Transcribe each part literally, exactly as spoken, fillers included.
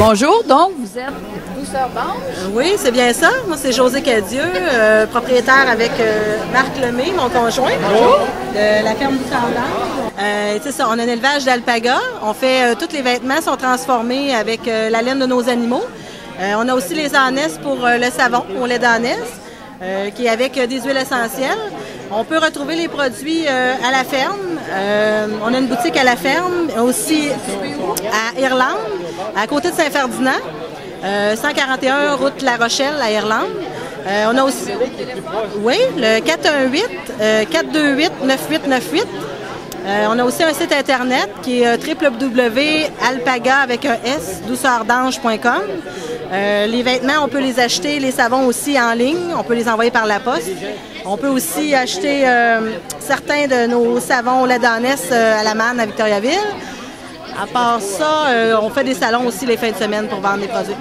Bonjour, donc vous êtes douceur d'ange? Oui, c'est bien ça. Moi, c'est José Cadieux, euh, propriétaire avec euh, Marc Lemay, mon conjoint, Bonjour. de la ferme Douceur d'ange. Euh, c'est ça, on a un élevage d'alpaga. On fait, euh, tous les vêtements sont transformés avec euh, la laine de nos animaux. Euh, on a aussi les ânesses pour euh, le savon, au lait d'ânesse, euh, qui est avec euh, des huiles essentielles. On peut retrouver les produits euh, à la ferme. Euh, on a une boutique à la ferme, aussi à Irlande, à côté de Saint-Ferdinand, euh, cent quarante et un route La Rochelle à Irlande. Euh, on a aussi, oui, le quatre un huit, quatre deux huit, neuf huit neuf huit. Euh, on a aussi un site internet qui est w w w point alpaga avec un S, douceur d'ange point com. Euh, les vêtements, on peut les acheter, les savons aussi en ligne, on peut les envoyer par la poste. On peut aussi acheter euh, certains de nos savons au lait d'ânesse euh, à la manne à Victoriaville. À part ça, euh, on fait des salons aussi les fins de semaine pour vendre des produits.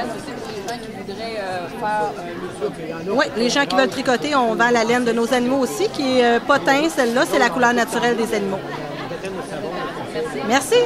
Oui, les gens qui veulent tricoter, on vend la laine de nos animaux aussi, qui est euh, potin, celle-là, c'est la couleur naturelle des animaux. Merci.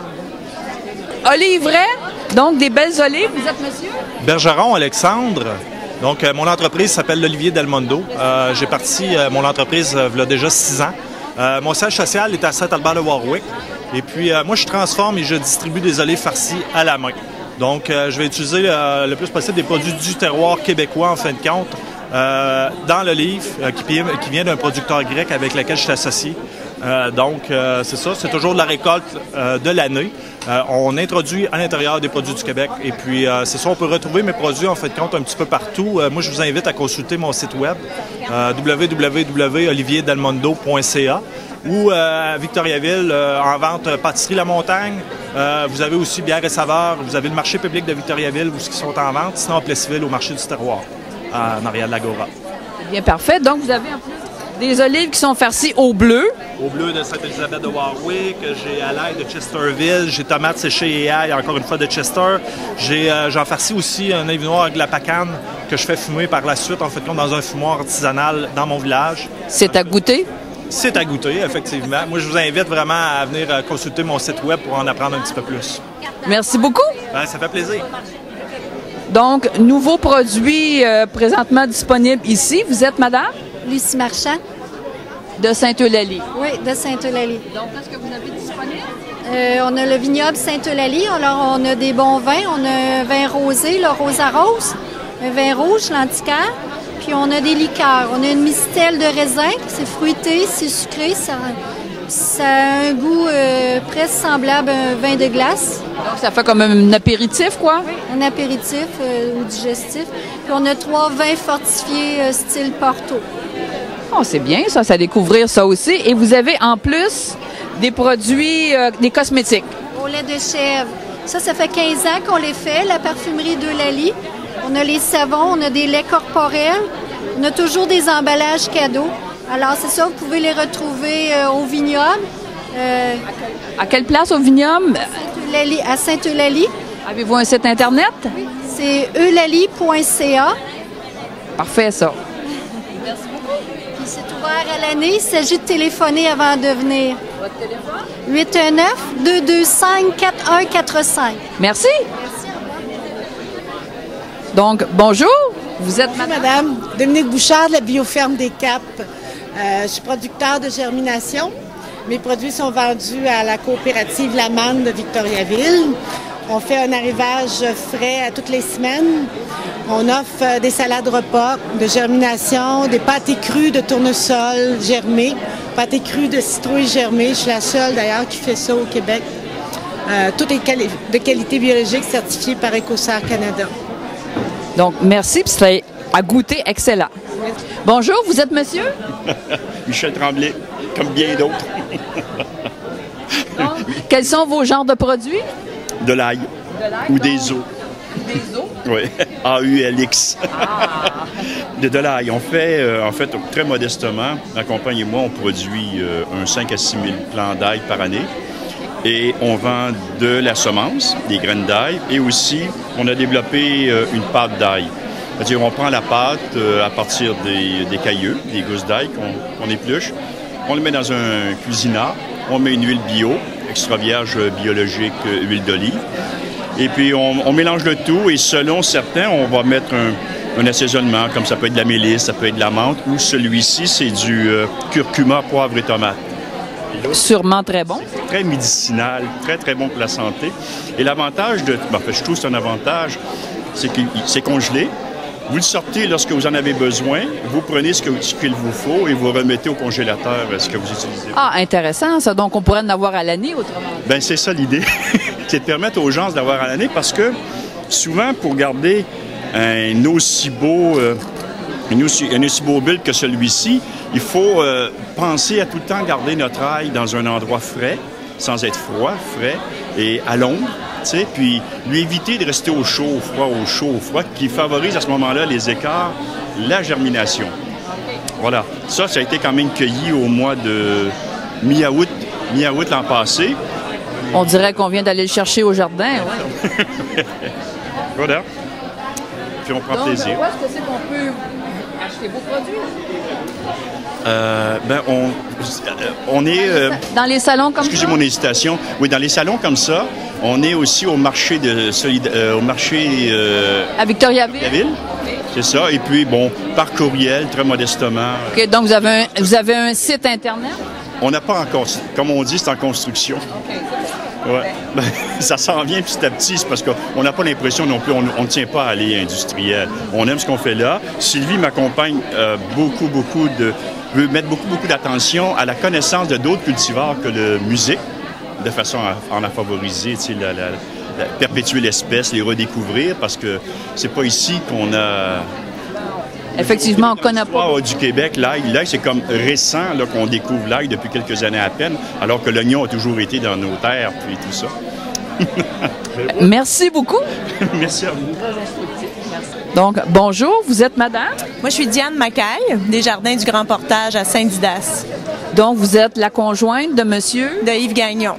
Olive Ray, donc des belles olives. Vous êtes monsieur? Bergeron Alexandre. Donc, euh, mon entreprise s'appelle l'Olivier Del Mondo. Euh, J'ai parti euh, mon entreprise euh, il y a déjà six ans. Euh, mon siège social est à Saint-Albert-de-Warwick. Et puis, euh, moi, je transforme et je distribue des olives farcies à la main. Donc, euh, je vais utiliser euh, le plus possible des produits du terroir québécois, en fin de compte, euh, dans l'olive, euh, qui, qui vient d'un producteur grec avec lequel je suis associé. Euh, donc, euh, c'est ça, c'est toujours de la récolte euh, de l'année. Euh, on introduit à l'intérieur des produits du Québec. Et puis, euh, c'est ça, on peut retrouver mes produits, en fait, de compte, un petit peu partout. Euh, moi, je vous invite à consulter mon site web, euh, w w w point olivier del mondo point c a, ou euh, à Victoriaville, euh, en vente euh, Pâtisserie La Montagne. Euh, vous avez aussi Bière et Saveurs. Vous avez le marché public de Victoriaville, où ils sont en vente. Sinon, à Plessisville, au marché du terroir, en arrière de l'Agora. C'est bien parfait. Donc, vous avez en plus des olives qui sont farcies au bleu. Au bleu de Sainte-Élisabeth de Warwick, j'ai à l'ail de Chesterville, j'ai tomates séchées et ail, encore une fois de Chester. J'ai euh, j'en farcis aussi un olive noir avec de la pacane que je fais fumer par la suite, en fait, comme dans un fumoir artisanal dans mon village. C'est à goûter? C'est à goûter, effectivement. Moi, je vous invite vraiment à venir consulter mon site web pour en apprendre un petit peu plus. Merci beaucoup. Ben, ça fait plaisir. Donc, nouveaux produits euh, présentement disponibles ici. Vous êtes madame? Lucie Marchand. De Sainte-Eulalie. Oui, de Sainte-Eulalie. Donc, qu'est-ce que vous avez disponible? Euh, on a le vignoble Sainte-Eulalie. Alors, on a des bons vins. On a un vin rosé, le Rosa Rose, un vin rouge, l'Antiquaire. Puis, on a des liqueurs. On a une mistelle de raisin. C'est fruité, c'est sucré. Ça, ça a un goût euh, presque semblable à un vin de glace. Donc, ça fait comme un apéritif, quoi? Oui, un apéritif euh, ou digestif. Puis, on a trois vins fortifiés euh, style Porto. Oh, c'est bien ça, ça découvrir ça aussi. Et vous avez en plus des produits, euh, des cosmétiques. Au lait de chèvre. Ça, ça fait quinze ans qu'on les fait, la parfumerie d'Eulalie. On a les savons, on a des laits corporels. On a toujours des emballages cadeaux. Alors, c'est ça, vous pouvez les retrouver euh, au vignoble. Euh, à quelle place au vignoble? À Sainte-Eulalie. Avez-vous un site Internet? Oui, c'est eulalie point c a. Parfait, ça. Merci beaucoup. Puis c'est ouvert à l'année. Il s'agit de téléphoner avant de venir. Votre téléphone? huit un neuf, deux deux cinq, quatre un quatre cinq. Merci. Merci, donc, bonjour. Vous êtes bonjour, madame? madame. Dominique Bouchard de la Bioferme des Caps. Euh, je suis producteur de germination. Mes produits sont vendus à la coopérative La Manne de Victoriaville. On fait un arrivage frais à toutes les semaines. On offre des salades repas de germination, des pâtés crus de tournesol germés, pâtés crus de citrouille germés. Je suis la seule d'ailleurs qui fait ça au Québec. Euh, tout est quali- de qualité biologique certifié par EcoSar Canada. Donc, merci, puis c'est à goûter excellent. Merci. Bonjour, vous êtes monsieur? Michel Tremblay, comme bien d'autres. Donc, quels sont vos genres de produits? De l'ail. De l'ail ou donc, des os. Des os? Oui, A U L X. Ah. De, de l'ail. On fait, euh, en fait, très modestement, ma compagne et moi, on produit euh, un cinq à six mille plants d'ail par année. Et on vend de la semence, des graines d'ail, et aussi, on a développé euh, une pâte d'ail. C'est-à-dire, on prend la pâte euh, à partir des, des cailleux, des gousses d'ail qu'on qu'on épluche, on le met dans un cuisinart, on met une huile bio, extra vierge biologique, huile d'olive. Et puis, on, on mélange le tout et selon certains, on va mettre un, un assaisonnement, comme ça peut être de la mélisse, ça peut être de la menthe, ou celui-ci, c'est du euh, curcuma, poivre et tomate. Sûrement très bon. Très médicinal, très, très bon pour la santé. Et l'avantage de... Ben, en fait, je trouve que c'est un avantage, c'est qu'il c'est congelé. Vous le sortez lorsque vous en avez besoin, vous prenez ce, que, ce qu'il vous faut et vous remettez au congélateur ce que vous utilisez. Ah, intéressant ça. Donc, on pourrait en avoir à l'année autrement. Bien, c'est ça l'idée. C'est de permettre aux gens d'avoir à l'année parce que souvent, pour garder un aussi beau... Euh, Un aussi, un aussi beau build que celui-ci, il faut euh, penser à tout le temps garder notre ail dans un endroit frais, sans être froid, frais, et à l'ombre, tu sais, puis lui éviter de rester au chaud, au froid, au chaud, au froid, qui favorise à ce moment-là les écarts, la germination. Voilà. Ça, ça a été quand même cueilli au mois de mi-août, mi-août l'an passé. On dirait qu'on vient d'aller le chercher au jardin. Ouais. Voilà. Puis on prend Donc, plaisir. où est-ce que c'est qu'on peut acheter vos produits? Euh, ben, on, on est... Euh, dans les salons comme excusez ça? mon hésitation. Oui, dans les salons comme ça, on est aussi au marché de solid, euh, au marché... Euh, à Victoriaville? Victoriaville. C'est ça. Et puis, bon, par courriel, très modestement. OK, donc vous avez un, vous avez un site Internet? On n'a pas encore... Comme on dit, c'est en construction. OK. Ouais. Ben, ça s'en vient petit à petit, c'est parce qu'on n'a pas l'impression non plus, on ne tient pas à aller industriel. On aime ce qu'on fait là. Sylvie m'accompagne euh, beaucoup, beaucoup de... veut mettre beaucoup, beaucoup d'attention à la connaissance de d'autres cultivars que de musique, de façon à en favoriser, tu sais, la, la, la, perpétuer l'espèce, les redécouvrir, parce que c'est pas ici qu'on a... Effectivement, on ne connaît pas. Du Québec, l'ail, l'ail, c'est comme récent là, qu'on découvre l'ail depuis quelques années à peine, alors que l'oignon a toujours été dans nos terres, puis tout ça. Merci beaucoup. Merci à vous. Donc, bonjour, vous êtes madame? Moi, je suis Diane Macaille, des Jardins du Grand Portage à Saint-Didas. Donc, vous êtes la conjointe de monsieur? De Yves Gagnon.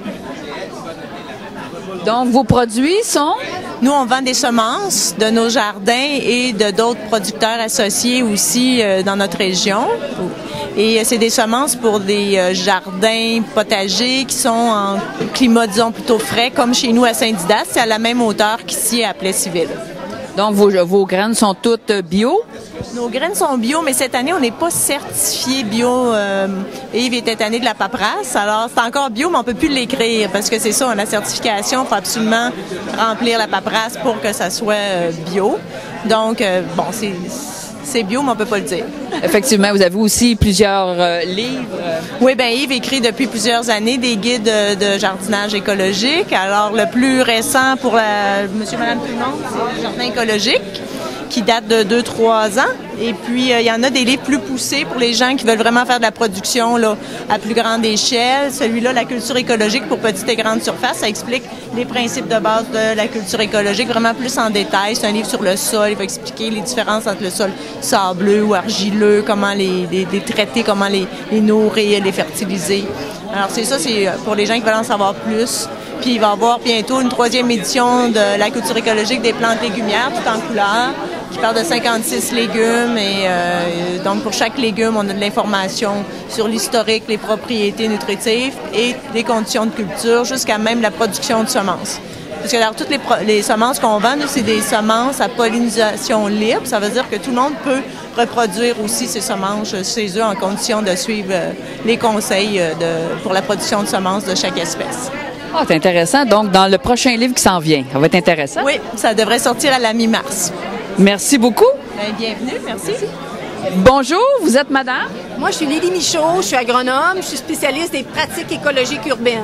Donc, vos produits sont? Nous, on vend des semences de nos jardins et de d'autres producteurs associés aussi euh, dans notre région. Et euh, c'est des semences pour des euh, jardins potagers qui sont en climat, disons, plutôt frais, comme chez nous à Saint-Didas. C'est à la même hauteur qu'ici à Plessisville. Donc, vos, vos graines sont toutes bio? Nos graines sont bio, mais cette année, on n'est pas certifié bio. Euh, Yves était tanné de la paperasse, alors c'est encore bio, mais on ne peut plus l'écrire parce que c'est ça, on a la certification, il faut absolument remplir la paperasse pour que ça soit euh, bio. Donc, euh, bon, c'est... C'est bio, mais on ne peut pas le dire. Effectivement, vous avez aussi plusieurs euh, livres. Oui, bien, Yves écrit depuis plusieurs années des guides de, de jardinage écologique. Alors, le plus récent pour la, monsieur et madame tout le monde, c'est le jardin écologique, qui date de deux trois ans. Et puis, euh, il y en a des livres plus poussés pour les gens qui veulent vraiment faire de la production là, à plus grande échelle. Celui-là, la culture écologique pour petite et grande surface, ça explique les principes de base de la culture écologique, vraiment plus en détail. C'est un livre sur le sol. Il va expliquer les différences entre le sol sableux ou argileux, comment les, les, les traiter, comment les, les nourrir, les fertiliser. Alors, c'est ça, c'est pour les gens qui veulent en savoir plus. Puis, il va y avoir bientôt une troisième édition de la culture écologique des plantes légumières, tout en couleur, qui parle de cinquante-six légumes. Et euh, donc, pour chaque légume, on a de l'information sur l'historique, les propriétés nutritives et les conditions de culture, jusqu'à même la production de semences. Parce que alors, toutes les, les semences qu'on vend, nous, c'est des semences à pollinisation libre. Ça veut dire que tout le monde peut reproduire aussi ces semences chez eux en condition de suivre euh, les conseils euh, de, pour la production de semences de chaque espèce. Ah, c'est intéressant. Donc, dans le prochain livre qui s'en vient, ça va être intéressant. Oui, ça devrait sortir à la mi-mars. Merci beaucoup. Bien, bienvenue, merci. merci. Bonjour, vous êtes madame? Moi, je suis Lily Michaud, je suis agronome, je suis spécialiste des pratiques écologiques urbaines.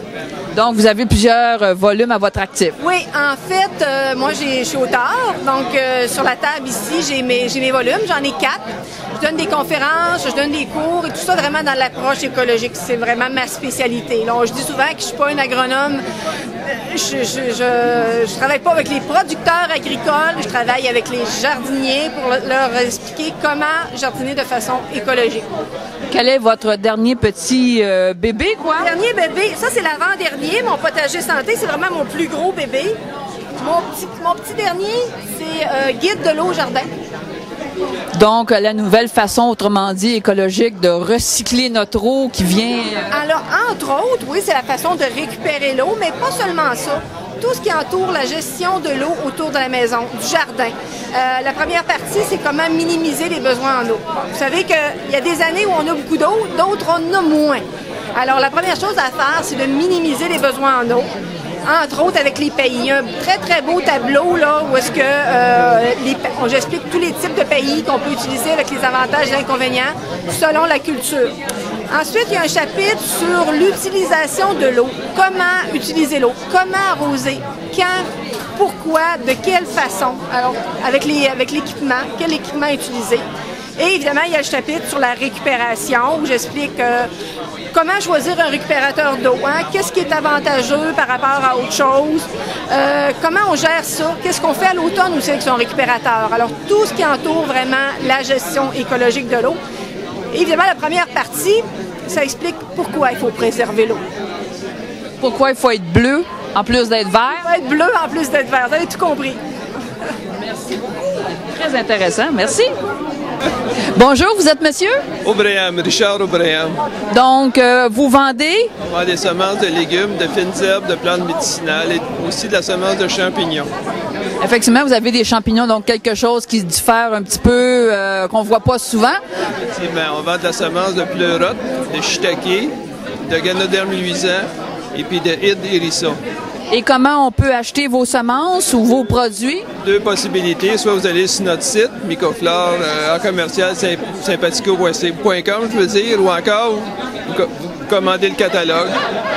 Donc, vous avez plusieurs euh, volumes à votre actif. Oui, en fait, euh, moi, j'ai, je suis auteur. Donc, euh, sur la table ici, j'ai mes, j'ai mes volumes, j'en ai quatre. Je donne des conférences, je donne des cours et tout ça vraiment dans l'approche écologique. C'est vraiment ma spécialité. Là, je dis souvent que je suis pas une agronome. Je, je, je, je travaille pas avec les producteurs agricoles, je travaille avec les jardiniers pour leur expliquer comment jardiner de façon écologique. Quel est votre dernier petit euh, bébé, quoi? Dernier bébé, ça c'est l'avant-dernier. Mon potager santé, c'est vraiment mon plus gros bébé. Mon petit, mon petit dernier, c'est euh, guide de l'eau au jardin. Donc, la nouvelle façon, autrement dit, écologique, de recycler notre eau qui vient... Alors, entre autres, oui, c'est la façon de récupérer l'eau, mais pas seulement ça. tout ce qui entoure la gestion de l'eau autour de la maison, du jardin. Euh, la première partie, c'est comment minimiser les besoins en eau. Vous savez qu'il y a des années où on a beaucoup d'eau, d'autres on en a moins. Alors, la première chose à faire, c'est de minimiser les besoins en eau. Entre autres avec les pays. Il y a un très, très beau tableau là, où est-ce que euh, les, j'explique tous les types de pays qu'on peut utiliser avec les avantages et les inconvénients selon la culture. Ensuite, il y a un chapitre sur l'utilisation de l'eau. Comment utiliser l'eau? Comment arroser? Quand? Pourquoi? De quelle façon? Alors, avec les, avec l'équipement, quel équipement utiliser? Et évidemment, il y a le chapitre sur la récupération où j'explique euh, comment choisir un récupérateur d'eau, hein? Qu'est-ce qui est avantageux par rapport à autre chose, euh, comment on gère ça, qu'est-ce qu'on fait à l'automne aussi avec son récupérateur. Alors, tout ce qui entoure vraiment la gestion écologique de l'eau. Et évidemment, la première partie, ça explique pourquoi il faut préserver l'eau. Pourquoi il faut être bleu en plus d'être vert? Il faut être bleu en plus d'être vert, vous avez tout compris. Merci beaucoup. Très intéressant, merci. Bonjour, vous êtes monsieur? Aubraham, Richard Aubraham. Donc, euh, vous vendez? On vend des semences de légumes, de fines herbes, de plantes médicinales et aussi de la semence de champignons. Effectivement, vous avez des champignons, donc quelque chose qui se diffère un petit peu, euh, qu'on ne voit pas souvent. Effectivement, on vend de la semence de pleurote, de shiitake, de ganoderme luisant et puis de hydre hérisson. Et comment on peut acheter vos semences ou vos produits? Deux possibilités. Soit vous allez sur notre site, Mycoflore, euh, en commercial sympatico point com, je veux dire, ou encore vous, vous commandez le catalogue.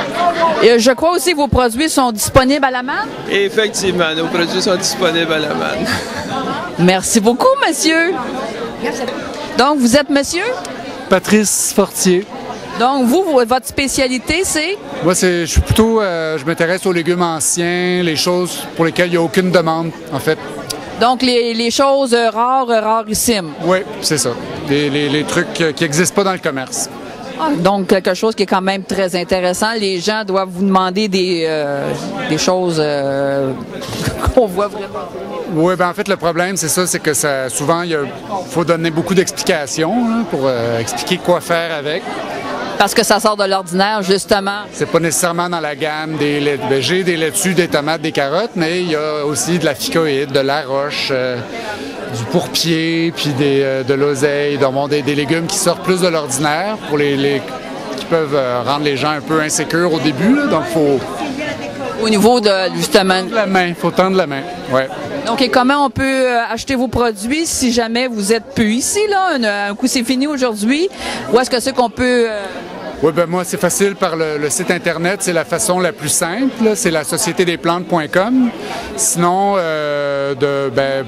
Et je crois aussi que vos produits sont disponibles à la manne? Effectivement, nos produits sont disponibles à la manne. Merci beaucoup, monsieur. Merci. Donc, vous êtes monsieur? Patrice Fortier. Donc, vous, votre spécialité, c'est? Moi, c'est, je suis plutôt, euh, je m'intéresse aux légumes anciens, les choses pour lesquelles il n'y a aucune demande, en fait. Donc, les, les choses rares, rarissimes. Oui, c'est ça. Les, les, les trucs qui n'existent pas dans le commerce. Ah, donc, quelque chose qui est quand même très intéressant. Les gens doivent vous demander des, euh, des choses euh, qu'on voit vraiment. Oui, bien en fait, le problème, c'est ça, c'est que ça, souvent, il faut donner beaucoup d'explications là, pour euh, expliquer quoi faire avec. Parce que ça sort de l'ordinaire, justement. C'est pas nécessairement dans la gamme des laitues. Ben, j'ai des laitues, des tomates, des carottes, mais il y a aussi de la ficoïde, de la roche, euh, du pourpier, puis des, euh, de l'oseille, donc des, des légumes qui sortent plus de l'ordinaire pour les, les qui peuvent euh, rendre les gens un peu insécures au début. Là, donc, faut au niveau de justement la main, faut tendre la main. Ouais. Donc, et comment on peut euh, acheter vos produits si jamais vous êtes plus ici là, un, un coup c'est fini aujourd'hui? Où est-ce que c'est qu'on peut euh... Oui, ben moi, c'est facile par le, le site Internet. C'est la façon la plus simple. C'est la société des plantes point com. Sinon, euh, de, ben...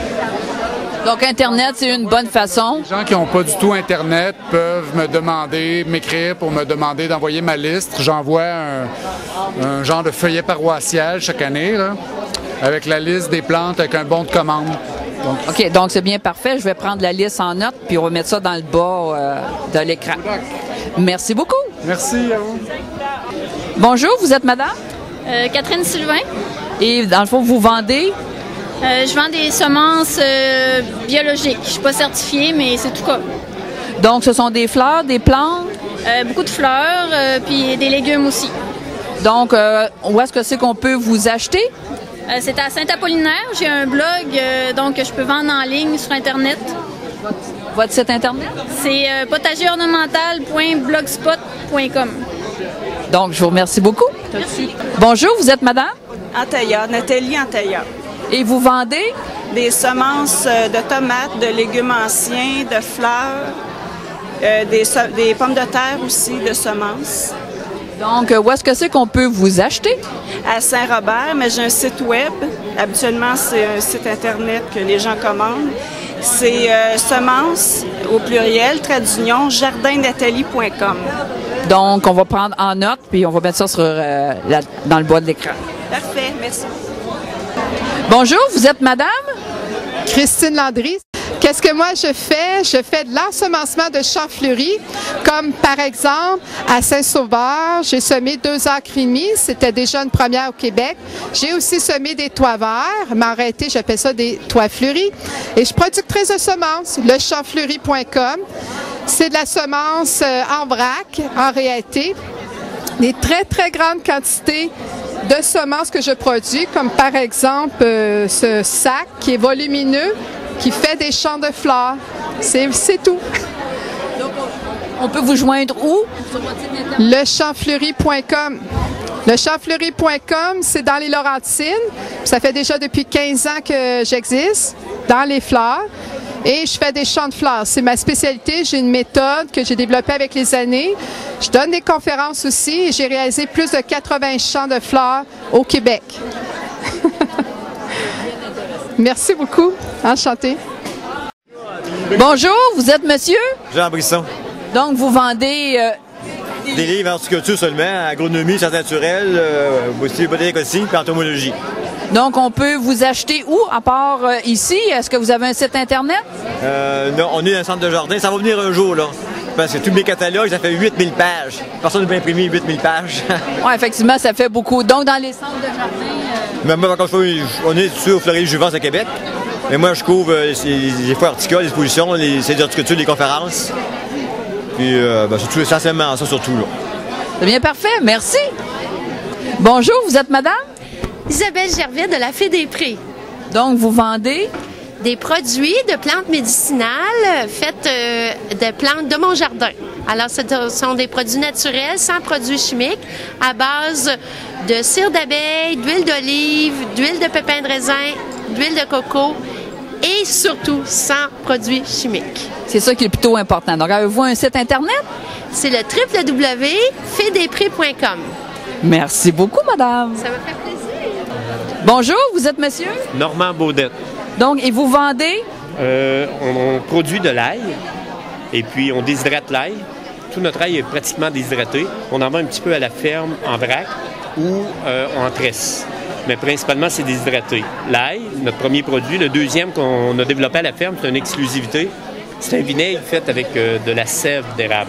Donc, Internet, c'est une bonne façon. Les gens qui n'ont pas du tout Internet peuvent me demander, m'écrire pour me demander d'envoyer ma liste. J'envoie un, un genre de feuillet paroissial chaque année, là, avec la liste des plantes, avec un bon de commande. Donc, OK, donc c'est bien parfait. Je vais prendre la liste en note, puis on va mettre ça dans le bas euh, de l'écran. Merci beaucoup. Merci à vous. Bonjour, vous êtes madame? Euh, Catherine Sylvain. Et dans le fond, vous vendez? Euh, je vends des semences euh, biologiques. Je ne suis pas certifiée, mais c'est tout cas. Donc, ce sont des fleurs, des plantes? Euh, beaucoup de fleurs, euh, puis des légumes aussi. Donc, euh, où est-ce que c'est qu'on peut vous acheter? Euh, c'est à Saint-Apollinaire. J'ai un blog, euh, donc je peux vendre en ligne sur Internet. Votre site Internet? C'est euh, potager ornemental point blogspot point com. Donc, je vous remercie beaucoup. Merci. Bonjour, vous êtes madame? Antaya, Nathalie Antaya. Et vous vendez? Des semences de tomates, de légumes anciens, de fleurs, euh, des, des pommes de terre aussi, de semences. Donc, où est-ce que c'est qu'on peut vous acheter? À Saint-Robert, mais j'ai un site web. Habituellement, c'est un site Internet que les gens commandent. C'est euh, semences, au pluriel, trait d'union, jardin nathalie point com. Donc, on va prendre en note, puis on va mettre ça sur, euh, la, dans le bas de l'écran. Parfait, merci. Bonjour, vous êtes madame? Christine Landry. Qu'est-ce que moi je fais? Je fais de l'ensemencement de champs fleuris, comme par exemple à Saint-Sauveur, j'ai semé deux acres et demi, c'était déjà une première au Québec. J'ai aussi semé des toits verts, mais en réalité j'appelle ça des toits fleuris. Et je suis productrice de semences, le champ fleuri point com. C'est de la semence en vrac, en réalité. Des très très grandes quantités de semences que je produis, comme par exemple euh, ce sac qui est volumineux, qui fait des champs de fleurs. C'est tout. Donc, on peut vous joindre où? le champ fleuri point com. le champ fleuri point com, c'est dans les Laurentides. Ça fait déjà depuis quinze ans que j'existe dans les fleurs. Et je fais des champs de fleurs. C'est ma spécialité. J'ai une méthode que j'ai développée avec les années. Je donne des conférences aussi et j'ai réalisé plus de quatre-vingts champs de fleurs au Québec. Merci beaucoup. Enchantée. Bonjour, vous êtes monsieur? Jean Brisson. Donc, vous vendez... Euh, des livres en horticulture seulement, agronomie, sciences naturelles, euh, aussi botanique aussi, puis entomologie. Donc, on peut vous acheter où, à part euh, ici? Est-ce que vous avez un site Internet? Euh, non, on est dans un centre de jardin. Ça va venir un jour, là. Parce que tous mes catalogues, ça fait huit mille pages. Personne ne peut imprimer huit mille pages. Oui, effectivement, ça fait beaucoup. Donc, dans les centres de jardin... Euh... Mais moi, quand je fais, on est sur Fleury-Juvence à Québec. Mais moi, je couvre euh, les, les foires horticoles, les expositions, les séries d'horticulture, les conférences. Puis, euh, ben, c'est essentiellement ça, surtout, là. C'est bien parfait. Merci. Bonjour, vous êtes madame? Isabelle Gervais de la Fée des Prés. Donc, vous vendez? Des produits de plantes médicinales faites euh, de plantes de mon jardin. Alors, ce sont des produits naturels, sans produits chimiques, à base de cire d'abeille, d'huile d'olive, d'huile de pépins de raisin, d'huile de coco et surtout sans produits chimiques. C'est ça qui est plutôt important. Donc, avez-vous un site Internet? C'est le w w w point fée des prés point com. Merci beaucoup, madame. Ça me fait plaisir. Bonjour, vous êtes monsieur? Normand Baudette. Donc, et vous vendez? Euh, on, on produit de l'ail et puis on déshydrate l'ail. Tout notre ail est pratiquement déshydraté. On en vend un petit peu à la ferme en vrac ou euh, en tresse. Mais principalement, c'est déshydraté. L'ail, notre premier produit. Le deuxième qu'on a développé à la ferme, c'est une exclusivité. C'est un vinaigre fait avec euh, de la sève d'érable.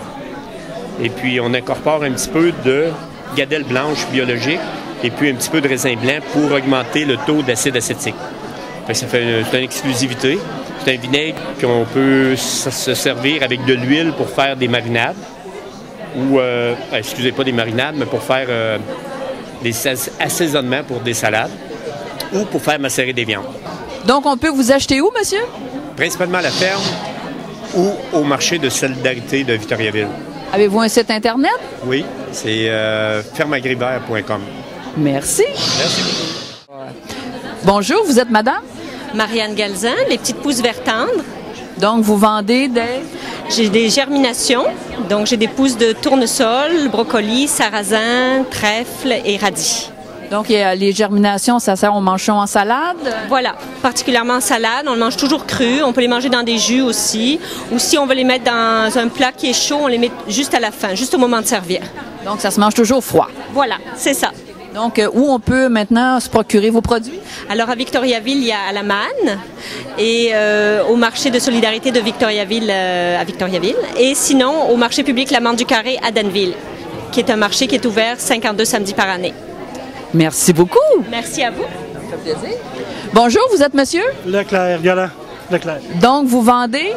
Et puis, on incorpore un petit peu de gadelle blanche biologique et puis un petit peu de raisin blanc pour augmenter le taux d'acide acétique. Fait que ça fait une, c'est une exclusivité. C'est un vinaigre qu'on peut se servir avec de l'huile pour faire des marinades. Ou, euh, excusez pas des marinades, mais pour faire euh, des assaisonnements pour des salades ou pour faire macérer des viandes. Donc, on peut vous acheter où, monsieur? Principalement à la ferme ou au marché de solidarité de Victoriaville. Avez-vous un site Internet? Oui, c'est euh, ferme agrivert point com. Merci. Merci. Bonjour, vous êtes madame? Marianne Galzin, les petites pousses vert tendre. Donc, vous vendez des... J'ai des germinations. Donc, j'ai des pousses de tournesol, brocoli, sarrasin, trèfle et radis. Donc, les germinations, ça sert, on mange ça en salade? Voilà, particulièrement en salade. On le mange toujours cru. On peut les manger dans des jus aussi. Ou si on veut les mettre dans un plat qui est chaud, on les met juste à la fin, juste au moment de servir. Donc, ça se mange toujours froid? Voilà, c'est ça. Donc, euh, où on peut maintenant se procurer vos produits? Alors, à Victoriaville, il y a à la Manne et euh, au marché de solidarité de Victoriaville euh, à Victoriaville. Et sinon, au marché public La Mande du Carré à Danville, qui est un marché qui est ouvert cinquante-deux samedis par année. Merci beaucoup. Merci à vous. Ça fait plaisir. Bonjour, vous êtes monsieur? Leclerc, Galant, Leclerc. Donc, vous vendez?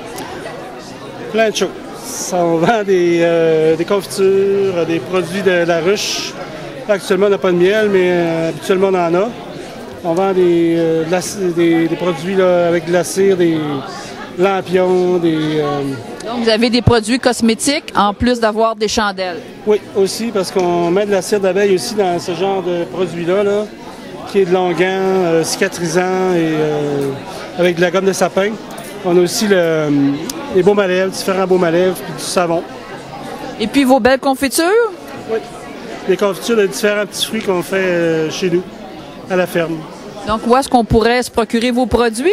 Plein de choses. On vend des, euh, des confitures, des produits de la ruche. Actuellement, on n'a pas de miel, mais euh, habituellement, on en a. On vend des, euh, de la, des, des produits là, avec de la cire, des lampions, des... Euh... Donc, vous avez des produits cosmétiques en plus d'avoir des chandelles? Oui, aussi, parce qu'on met de la cire d'abeille aussi dans ce genre de produit-là, là, qui est de longuant, euh, cicatrisant et euh, avec de la gomme de sapin. On a aussi le, les baumes à lèvres, différents baumes à lèvres, puis du savon. Et puis vos belles confitures? Oui. Des confitures de différents petits fruits qu'on fait euh, chez nous, à la ferme. Donc, où est-ce qu'on pourrait se procurer vos produits?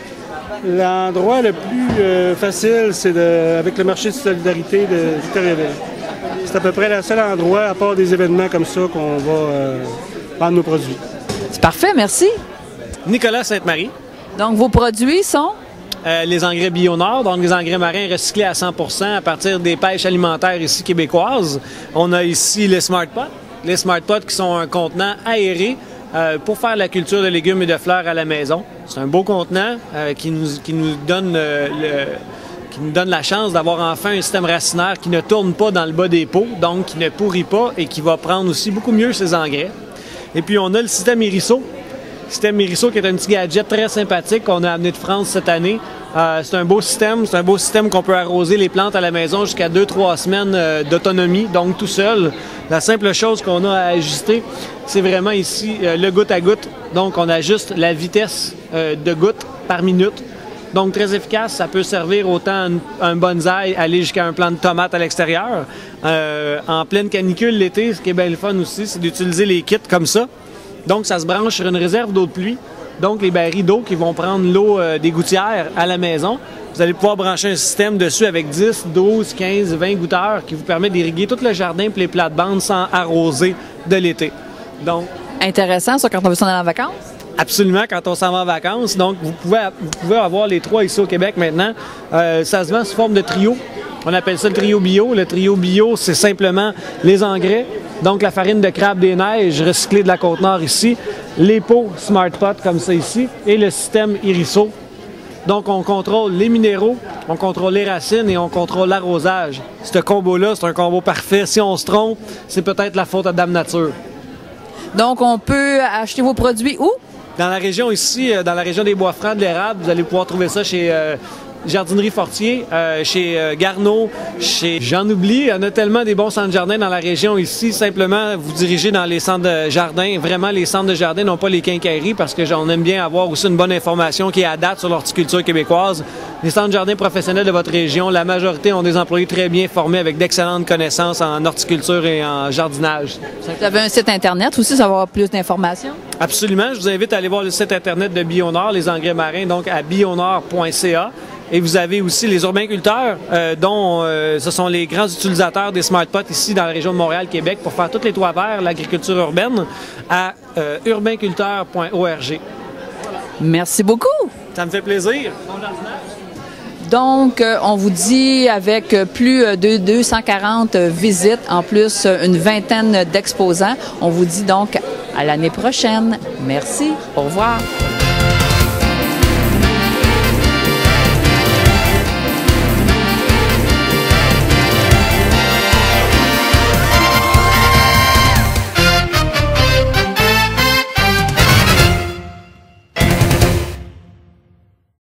L'endroit le plus euh, facile, c'est de, avec le marché de solidarité de Victoriaville. C'est à peu près le seul endroit, à part des événements comme ça, qu'on va euh, vendre nos produits. C'est parfait, merci. Nicolas Sainte-Marie. Donc, vos produits sont? Euh, les engrais Bio-Nord, donc les engrais marins recyclés à cent pour cent à partir des pêches alimentaires ici québécoises. On a ici les Smart Pots. Les Smart Pots qui sont un contenant aéré euh, pour faire la culture de légumes et de fleurs à la maison. C'est un beau contenant euh, qui, nous, qui, nous donne, euh, le, qui nous donne la chance d'avoir enfin un système racinaire qui ne tourne pas dans le bas des pots, donc qui ne pourrit pas et qui va prendre aussi beaucoup mieux ses engrais. Et puis, on a le système Irisso. Le système Irisso qui est un petit gadget très sympathique qu'on a amené de France cette année. Euh, c'est un beau système. C'est un beau système qu'on peut arroser les plantes à la maison jusqu'à deux trois semaines euh, d'autonomie, donc tout seul. La simple chose qu'on a à ajuster, c'est vraiment ici euh, le goutte à goutte. Donc, on ajuste la vitesse euh, de goutte par minute. Donc, très efficace. Ça peut servir autant un, un bonsaï, aller jusqu'à un plant de tomates à l'extérieur. Euh, en pleine canicule l'été, ce qui est bien le fun aussi, c'est d'utiliser les kits comme ça. Donc, ça se branche sur une réserve d'eau de pluie. Donc, les barils d'eau qui vont prendre l'eau euh, des gouttières à la maison. Vous allez pouvoir brancher un système dessus avec dix, douze, quinze, vingt goutteurs qui vous permet d'irriguer tout le jardin et les plates-bandes sans arroser de l'été. Donc, intéressant, ça, quand on veut s'en aller en vacances? Absolument, quand on s'en va en vacances. Donc, vous pouvez, vous pouvez avoir les trois ici au Québec maintenant. Euh, ça se vend sous forme de trio. On appelle ça le trio bio. Le trio bio, c'est simplement les engrais, donc la farine de crabe des neiges recyclée de la Côte-Nord ici, les pots Smart Pot comme ça ici, et le système Irisso. Donc, on contrôle les minéraux, on contrôle les racines et on contrôle l'arrosage. Ce combo-là, c'est un combo parfait. Si on se trompe, c'est peut-être la faute à Dame Nature. Donc, on peut acheter vos produits où? Dans la région ici, dans la région des Bois-Francs, de l'érable, vous allez pouvoir trouver ça chez euh, Jardinerie Fortier, euh, chez euh, Garneau, chez... J'en oublie, il y en a tellement des bons centres de jardin dans la région ici. Simplement, vous dirigez dans les centres de jardin. Vraiment, les centres de jardin, non pas les quincailleries, parce que on aime bien avoir aussi une bonne information qui est à date sur l'horticulture québécoise. Les centres de jardin professionnels de votre région, la majorité ont des employés très bien formés avec d'excellentes connaissances en horticulture et en jardinage. Vous avez un site Internet aussi, ça va avoir plus d'informations? Absolument. Je vous invite à aller voir le site Internet de Bionord, les engrais marins, donc à bionord point c a. Et vous avez aussi les urbainculteurs, euh, dont euh, ce sont les grands utilisateurs des Smart Pots ici dans la région de Montréal-Québec pour faire tous les toits verts, l'agriculture urbaine, à euh, urbainculteur point org. Merci beaucoup. Ça me fait plaisir. Donc, euh, on vous dit avec plus de deux cent quarante visites, en plus une vingtaine d'exposants, on vous dit donc à l'année prochaine. Merci. Au revoir.